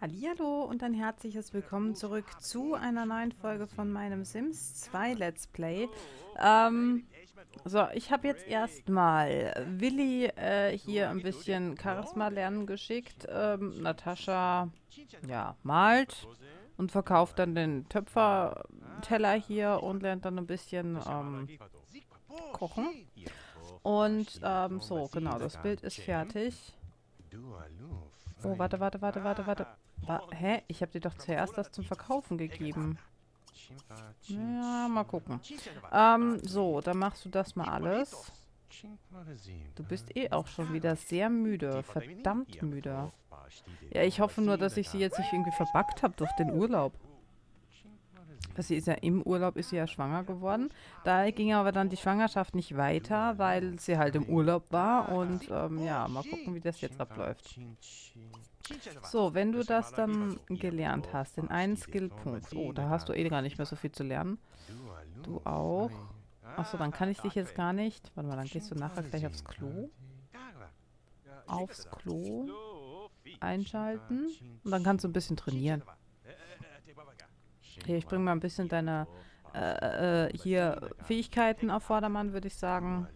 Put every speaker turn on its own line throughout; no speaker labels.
Hallihallo und ein herzliches Willkommen zurück zu einer neuen Folge von meinem Sims 2 Let's Play. Ich habe jetzt erstmal Willi hier ein bisschen Charisma lernen geschickt. Natascha, ja, malt und verkauft dann den Töpferteller hier und lernt dann ein bisschen kochen. Und genau, das Bild ist fertig. Oh, warte. Hä? Ich habe dir doch zuerst das zum Verkaufen gegeben. Ja, mal gucken. Dann machst du das mal alles. Du bist eh auch schon wieder sehr müde. Verdammt müde. Ja, ich hoffe nur, dass ich sie jetzt nicht irgendwie verbuggt habe durch den Urlaub. Sie ist ja im Urlaub, ist sie ja schwanger geworden. Da ging aber dann die Schwangerschaft nicht weiter, weil sie halt im Urlaub war. Und ja, mal gucken, wie das jetzt abläuft. So, wenn du das dann gelernt hast, den einen Skillpunkt. Oh, da hast du eh gar nicht mehr so viel zu lernen. Du auch. Achso, dann kann ich dich jetzt gar nicht. Warte mal, dann gehst du nachher gleich aufs Klo. Aufs Klo einschalten. Und dann kannst du ein bisschen trainieren. Hier, ich bringe mal ein bisschen deine hier Fähigkeiten auf Vordermann, würde ich sagen.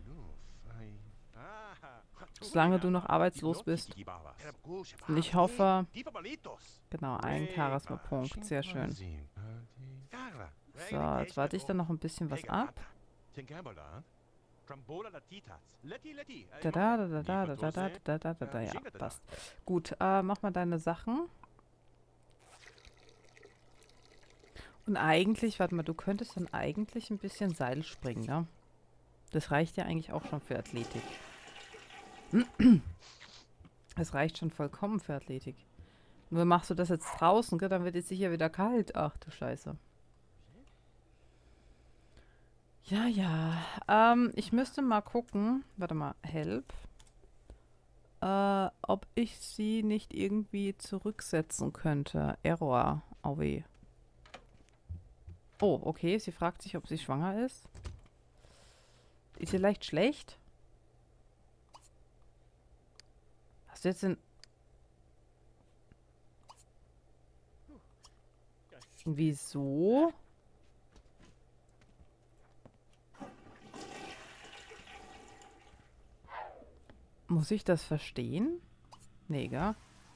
Solange du noch arbeitslos bist. Und ich hoffe, genau, ein Charisma-Punkt. Sehr schön. So, jetzt warte ich dann noch ein bisschen was ab. Ja, passt. Gut, mach mal deine Sachen. Und eigentlich, warte mal, du könntest dann eigentlich ein bisschen Seil springen, ne? Das reicht ja eigentlich auch schon für Athletik. Das reicht schon vollkommen für Athletik. Nur machst du das jetzt draußen, gell? Dann wird es sicher wieder kalt. Ach du Scheiße. Ja. Ich müsste mal gucken. Warte mal, Help. Ob ich sie nicht irgendwie zurücksetzen könnte. Error. Oh weh. Oh, okay. Sie fragt sich, ob sie schwanger ist. Ist sie leicht schlecht? Hast du jetzt den... Wieso? Muss ich das verstehen? Nee, gell?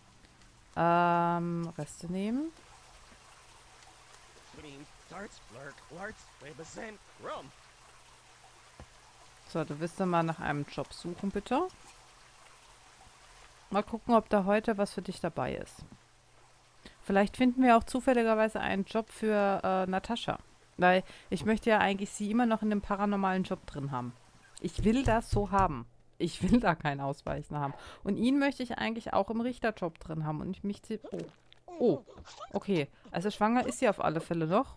Reste nehmen. So, du wirst dann mal nach einem Job suchen, bitte. Mal gucken, ob da heute was für dich dabei ist. Vielleicht finden wir auch zufälligerweise einen Job für Natascha. Weil ich möchte ja eigentlich sie immer noch in einem paranormalen Job drin haben. Ich will das so haben. Ich will da kein Ausweichen haben. Und ihn möchte ich eigentlich auch im Richterjob drin haben. Und ich mich... Oh. Oh. Okay. Also schwanger ist sie auf alle Fälle noch.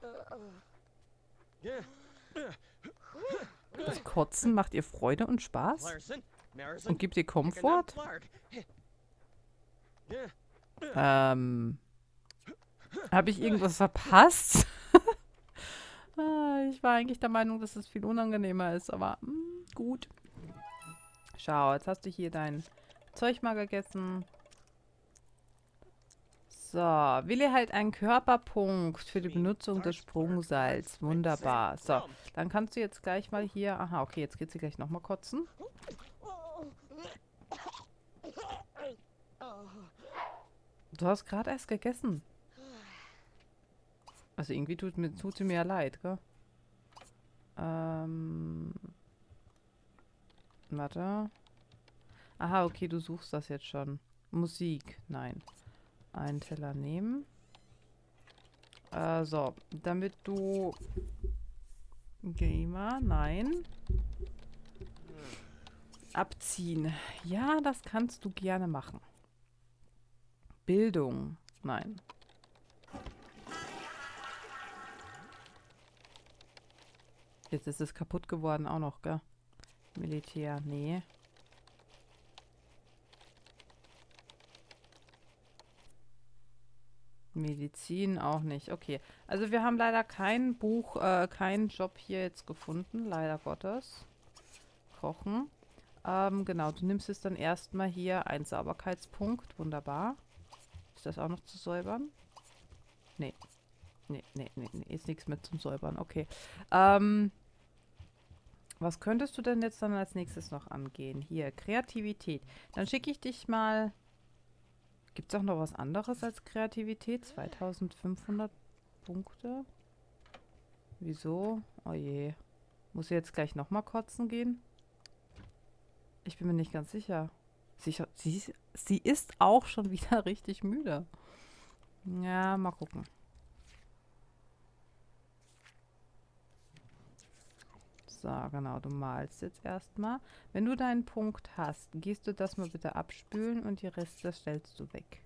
Das Kotzen macht ihr Freude und Spaß? Und gibt ihr Komfort? Habe ich irgendwas verpasst? Ich war eigentlich der Meinung, dass es viel unangenehmer ist, aber gut. Schau, jetzt hast du hier dein Zeug mal gegessen. So, Willi halt einen Körperpunkt für die Benutzung des Sprungseils. Wunderbar. So, dann kannst du jetzt gleich mal hier... Aha, okay, jetzt geht sie gleich nochmal kotzen. Du hast gerade erst gegessen. Also irgendwie tut sie mir ja leid, gell? Warte. Aha, okay, du suchst das jetzt schon. Musik, nein. Einen Teller nehmen. So, damit du... Gamer, nein. Abziehen. Ja, das kannst du gerne machen. Bildung, nein. Jetzt ist es kaputt geworden auch noch, gell? Militär, nee. Medizin auch nicht. Okay. Also wir haben leider kein Buch, keinen Job hier jetzt gefunden. Leider Gottes. Kochen. Genau, du nimmst es dann erstmal hier einen Sauberkeitspunkt. Wunderbar. Ist das auch noch zu säubern? Nee. Nee. Ist nichts mit zum Säubern. Okay. Was könntest du denn jetzt dann als nächstes noch angehen? Hier, Kreativität. Dann schicke ich dich mal... Gibt es auch noch was anderes als Kreativität? 2500 Punkte? Wieso? Oh je. Muss ich jetzt gleich nochmal kotzen gehen? Ich bin mir nicht ganz sicher. Sie ist auch schon wieder richtig müde. Ja, mal gucken. So, genau, du malst jetzt erstmal. Wenn du deinen Punkt hast, gehst du das mal bitte abspülen und die Reste stellst du weg.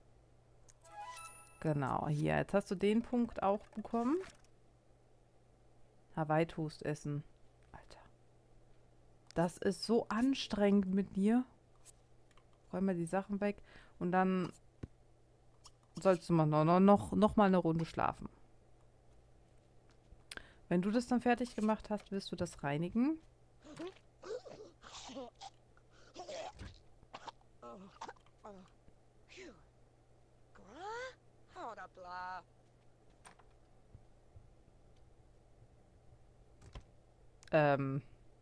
Genau, hier, jetzt hast du den Punkt auch bekommen. Hawaii-Toast essen. Alter. Das ist so anstrengend mit dir. Räum mal die Sachen weg und dann sollst du mal noch mal eine Runde schlafen. Wenn du das dann fertig gemacht hast, wirst du das reinigen. Ähm.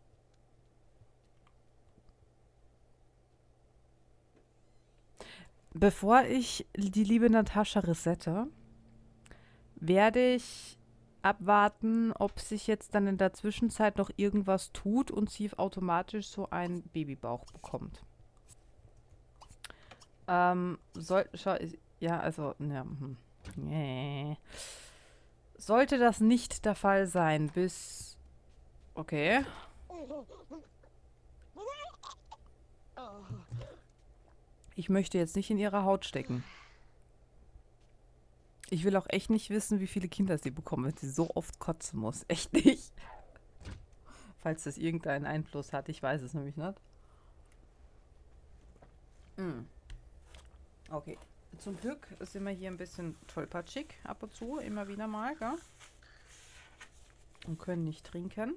Bevor ich die liebe Natascha resette, werde ich abwarten, ob sich jetzt dann in der Zwischenzeit noch irgendwas tut und sie automatisch so einen Babybauch bekommt. Ja, also, ja, nee. Sollte das nicht der Fall sein, bis... Okay. Ich möchte jetzt nicht in ihrer Haut stecken. Ich will auch echt nicht wissen, wie viele Kinder sie bekommt, wenn sie so oft kotzen muss. Echt nicht. Falls das irgendeinen Einfluss hat. Ich weiß es nämlich nicht. Okay. Zum Glück sind wir hier ein bisschen tollpatschig ab und zu. Immer wieder mal, gell? Und können nicht trinken.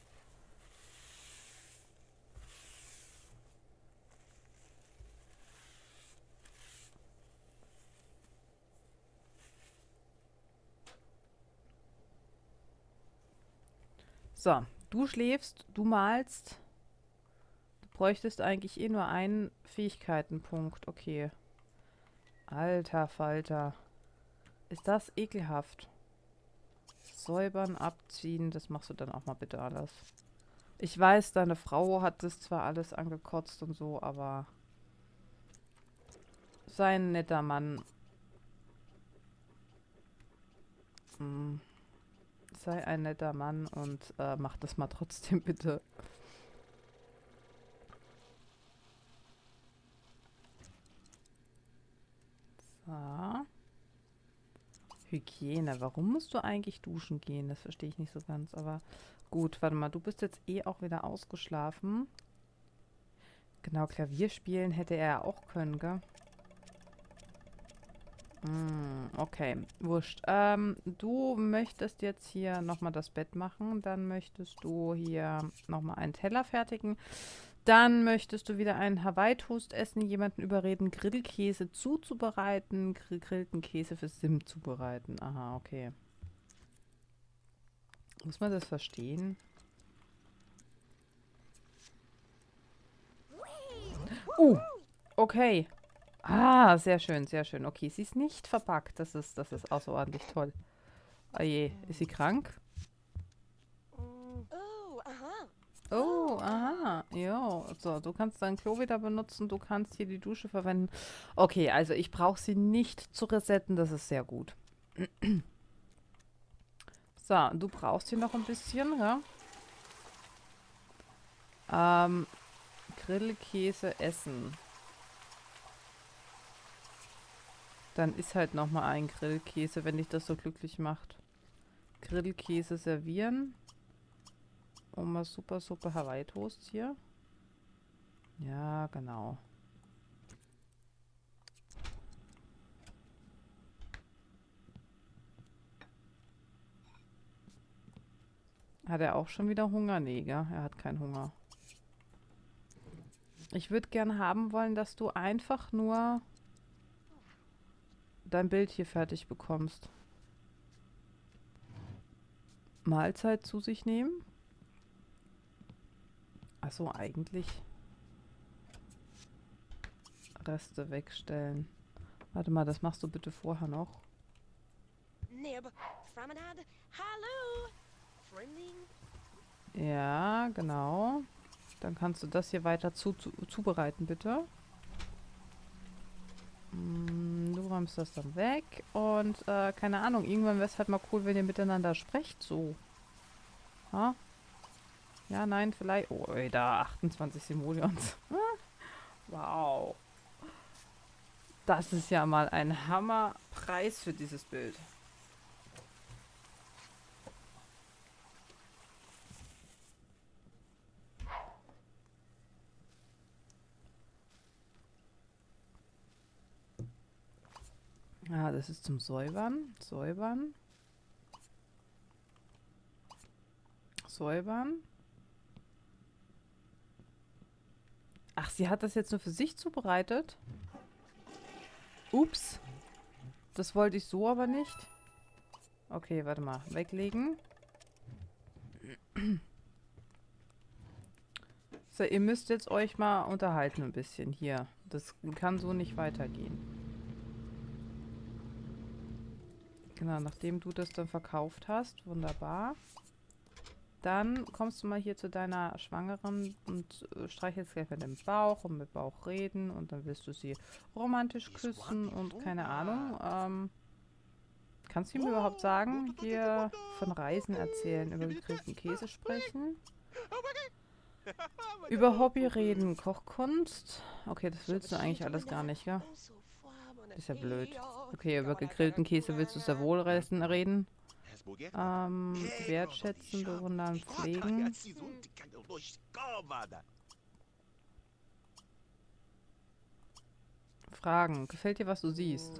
So, du schläfst, du malst. Du bräuchtest eigentlich eh nur einen Fähigkeitenpunkt. Okay. Alter Falter. Ist das ekelhaft. Säubern, abziehen, das machst du dann auch mal bitte alles. Ich weiß, deine Frau hat das zwar alles angekotzt und so, aber sei ein netter Mann. Sei ein netter Mann und mach das mal trotzdem bitte. So. Hygiene. Warum musst du eigentlich duschen gehen? Das verstehe ich nicht so ganz, aber gut, warte mal, du bist jetzt eh auch wieder ausgeschlafen. Genau, Klavier spielen hätte er ja auch können, gell? Okay, wurscht. Du möchtest jetzt hier nochmal das Bett machen. Dann möchtest du hier nochmal einen Teller fertigen. Dann möchtest du wieder einen Hawaii-Toast essen, jemanden überreden, Grillkäse zuzubereiten, gegrillten Käse für Sim zubereiten. Aha, okay. Muss man das verstehen? Okay. Ah, sehr schön, sehr schön. Okay, sie ist nicht verpackt. Das ist außerordentlich toll. Oh je, ist sie krank? Oh, aha. Jo, so, du kannst dein Klo wieder benutzen. Du kannst hier die Dusche verwenden. Okay, also ich brauche sie nicht zu resetten. Das ist sehr gut. So, du brauchst hier noch ein bisschen, ja? Grillkäse essen. Dann ist halt nochmal ein Grillkäse, wenn dich das so glücklich macht. Grillkäse servieren. Und mal super Hawaii-Toast hier. Ja, genau. Hat er auch schon wieder Hunger? Nee, gell? Er hat keinen Hunger. Ich würde gern haben wollen, dass du einfach nur dein Bild hier fertig bekommst. Mahlzeit zu sich nehmen? Achso, eigentlich Reste wegstellen. Warte mal, das machst du bitte vorher noch. Ja, genau. Dann kannst du das hier weiter zubereiten, bitte. Du räumst das dann weg. Und, keine Ahnung, irgendwann wäre es halt mal cool, wenn ihr miteinander sprecht, so. Ha? Ja, nein, vielleicht... Oh, ey, da 28 Simoleons. Wow. Das ist ja mal ein Hammerpreis für dieses Bild. Ah, das ist zum Säubern. Säubern. Säubern. Ach, sie hat das jetzt nur für sich zubereitet? Ups. Das wollte ich so aber nicht. Okay, warte mal. Weglegen. So, ihr müsst jetzt euch mal unterhalten ein bisschen. Hier. Das kann so nicht weitergehen. Genau, nachdem du das dann verkauft hast. Wunderbar. Dann kommst du mal hier zu deiner Schwangeren und streichelst gleich mit dem Bauch und mit Bauch reden. Und dann willst du sie romantisch küssen und keine Ahnung. Kannst du ihm überhaupt sagen, hier von Reisen erzählen, über gegrillten Käse sprechen? Über Hobby reden, Kochkunst. Okay, das willst du eigentlich alles gar nicht, gell? Ist ja blöd. Okay, über gegrillten Käse willst du sehr wohl reden. Wertschätzen, bewundern, pflegen. Fragen. Gefällt dir, was du siehst?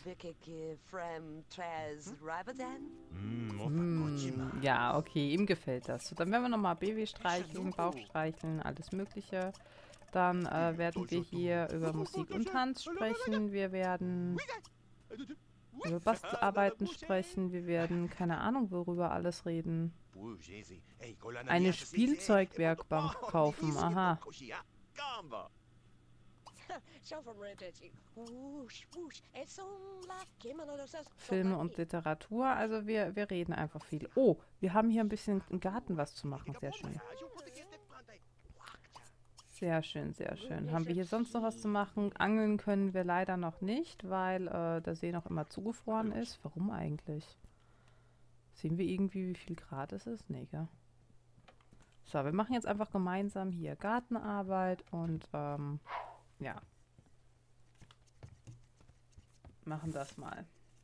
Ja, okay, ihm gefällt das. So, dann werden wir nochmal Baby streicheln, Bauch streicheln, alles Mögliche. Dann werden wir hier über Musik und Tanz sprechen. Wir werden über Bastelarbeiten sprechen. Wir werden, keine Ahnung, worüber alles reden. Eine Spielzeugwerkbank kaufen. Aha. Filme und Literatur. Also wir reden einfach viel. Oh, wir haben hier ein bisschen im Garten was zu machen. Sehr schön. Sehr schön, sehr schön. Haben wir hier sonst noch was zu machen? Angeln können wir leider noch nicht, weil der See noch immer zugefroren ist. Warum eigentlich? Sehen wir irgendwie, wie viel Grad es ist? Nee, gell? So, wir machen jetzt einfach gemeinsam hier Gartenarbeit und ja. Machen das mal.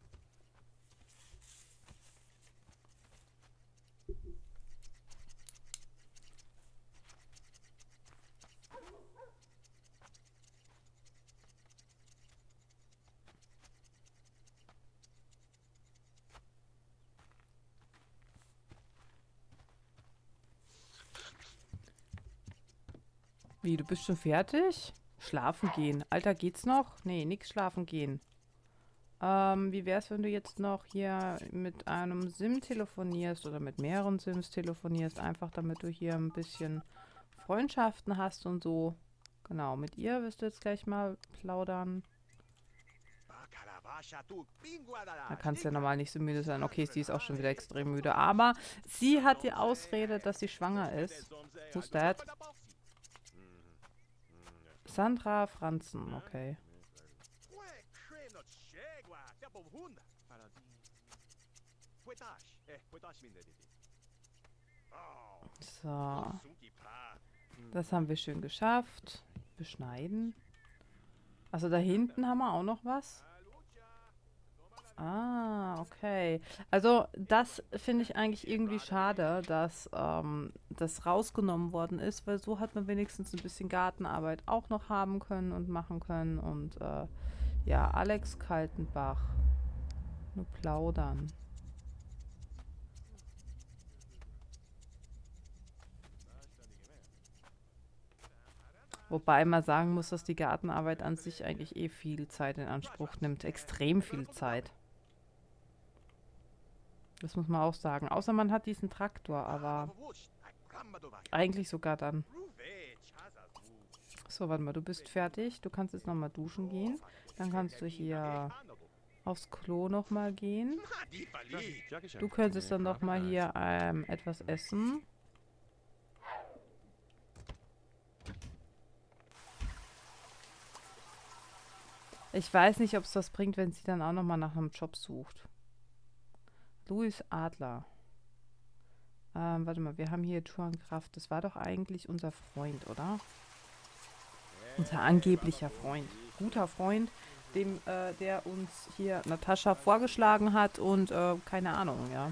Wie, du bist schon fertig? Schlafen gehen. Alter, geht's noch? Nee, nix schlafen gehen. Wie wär's, wenn du jetzt noch hier mit einem Sim telefonierst oder mit mehreren Sims telefonierst, einfach damit du hier ein bisschen Freundschaften hast und so. Genau, mit ihr wirst du jetzt gleich mal plaudern. Da kannst du ja normal nicht so müde sein. Okay, sie ist auch schon wieder extrem müde. Aber sie hat die Ausrede, dass sie schwanger ist. Who's that? Sandra Franzen, okay. So. Das haben wir schön geschafft. Beschneiden. Also da hinten haben wir auch noch was. Ah, okay. Also das finde ich eigentlich irgendwie schade, dass das rausgenommen worden ist, weil so hat man wenigstens ein bisschen Gartenarbeit auch noch haben können und machen können. Und ja, Alex Kaltenbach. Nur plaudern. Wobei man sagen muss, dass die Gartenarbeit an sich eigentlich eh viel Zeit in Anspruch nimmt. Extrem viel Zeit. Das muss man auch sagen. Außer man hat diesen Traktor, aber eigentlich sogar dann. So, warte mal, du bist fertig. Du kannst jetzt nochmal duschen gehen. Dann kannst du hier aufs Klo nochmal gehen. Du könntest dann nochmal hier etwas essen. Ich weiß nicht, ob es was bringt, wenn sie dann auch nochmal nach einem Job sucht. Louis Adler. Warte mal, wir haben hier Juan Kraft. Das war doch eigentlich unser Freund, oder? Unser angeblicher Freund. Guter Freund, dem, der uns hier Natascha vorgeschlagen hat und keine Ahnung, ja.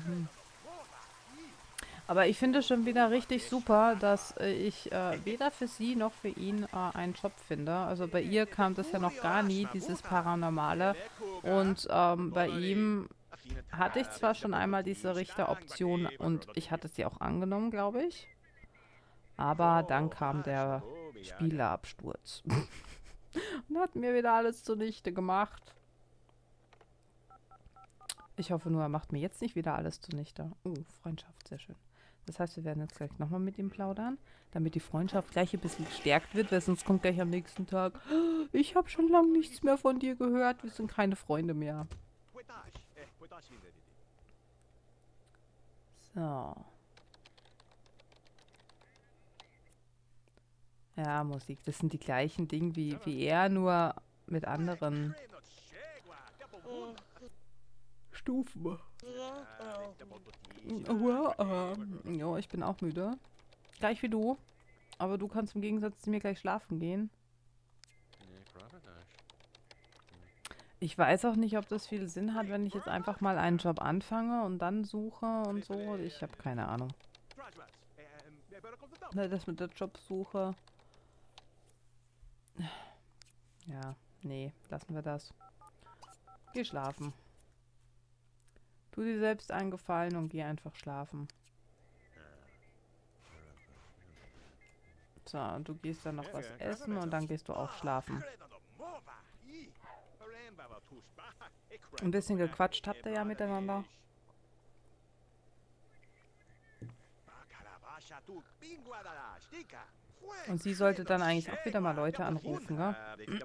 Aber ich finde schon wieder richtig super, dass ich weder für sie noch für ihn einen Job finde. Also bei ihr kam das ja noch gar nie, dieses Paranormale. Und bei ihm hatte ich zwar schon einmal diese Richteroption und ich hatte sie auch angenommen, glaube ich. Aber dann kam der Spielerabsturz. Und hat mir wieder alles zunichte gemacht. Ich hoffe nur, er macht mir jetzt nicht wieder alles zunichte. Freundschaft, sehr schön. Das heißt, wir werden jetzt gleich nochmal mit ihm plaudern, damit die Freundschaft gleich ein bisschen gestärkt wird, weil sonst kommt gleich am nächsten Tag, ich habe schon lange nichts mehr von dir gehört, wir sind keine Freunde mehr. So. Ja, Musik, das sind die gleichen Dinge wie er, nur mit anderen Stufen. Ja, ich bin auch müde. Gleich wie du. Aber du kannst im Gegensatz zu mir gleich schlafen gehen. Ich weiß auch nicht, ob das viel Sinn hat, wenn ich jetzt einfach mal einen Job anfange und dann suche und so. Ich habe keine Ahnung. Das mit der Jobsuche. Ja, nee, lassen wir das. Geh schlafen. Tu dir selbst einen Gefallen und geh einfach schlafen. So, und du gehst dann noch was essen und dann gehst du auch schlafen. Ein bisschen gequatscht habt ihr ja miteinander. Und sie sollte dann eigentlich auch wieder mal Leute anrufen, gell?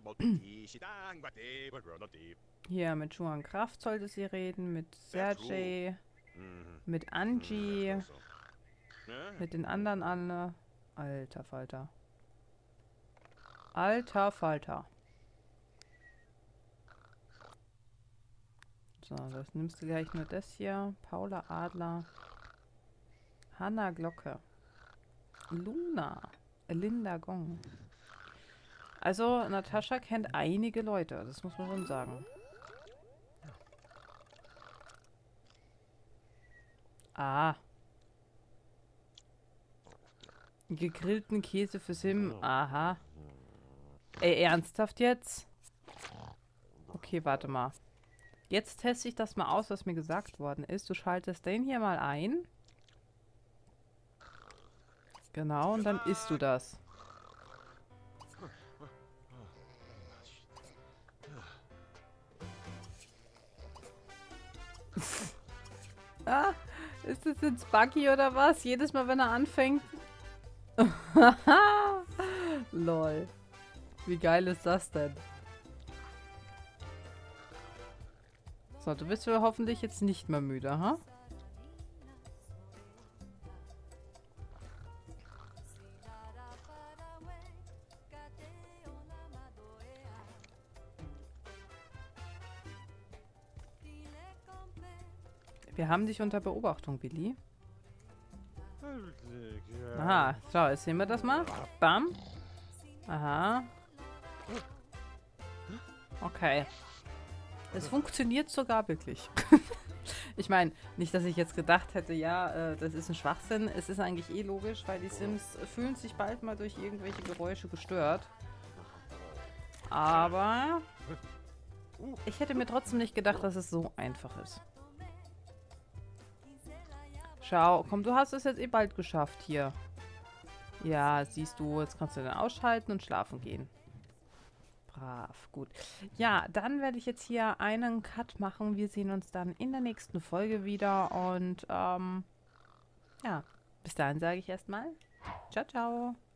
Hier mit Juan Kraft sollte sie reden, mit Sergej, mit Angie, mit den anderen alle. Alter Falter. Alter Falter. So, das nimmst du gleich nur das hier. Paula Adler. Hanna Glocke. Luna. Linda Gong. Also, Natascha kennt einige Leute, das muss man schon sagen. Ah. Gegrillten Käse für Sim. Aha. Ey, ernsthaft jetzt? Okay, warte mal. Jetzt teste ich das mal aus, was mir gesagt worden ist. Du schaltest den hier mal ein. Genau, und dann isst du das. Ah, ist das jetzt Buggy oder was? Jedes Mal, wenn er anfängt. Lol. Wie geil ist das denn? So, du bist ja hoffentlich jetzt nicht mehr müde, ha? Wir haben dich unter Beobachtung, Billy. Aha, schau, jetzt sehen wir das mal. Bam. Aha. Okay. Es funktioniert sogar wirklich. Ich meine, nicht, dass ich jetzt gedacht hätte, ja, das ist ein Schwachsinn. Es ist eigentlich eh logisch, weil die Sims fühlen sich bald mal durch irgendwelche Geräusche gestört. Aber ich hätte mir trotzdem nicht gedacht, dass es so einfach ist. Schau, komm, du hast es jetzt eh bald geschafft hier. Ja, siehst du, jetzt kannst du dann ausschalten und schlafen gehen. Brav, gut. Ja, dann werde ich jetzt hier einen Cut machen. Wir sehen uns dann in der nächsten Folge wieder. Und ja, bis dahin sage ich erstmal ciao, ciao.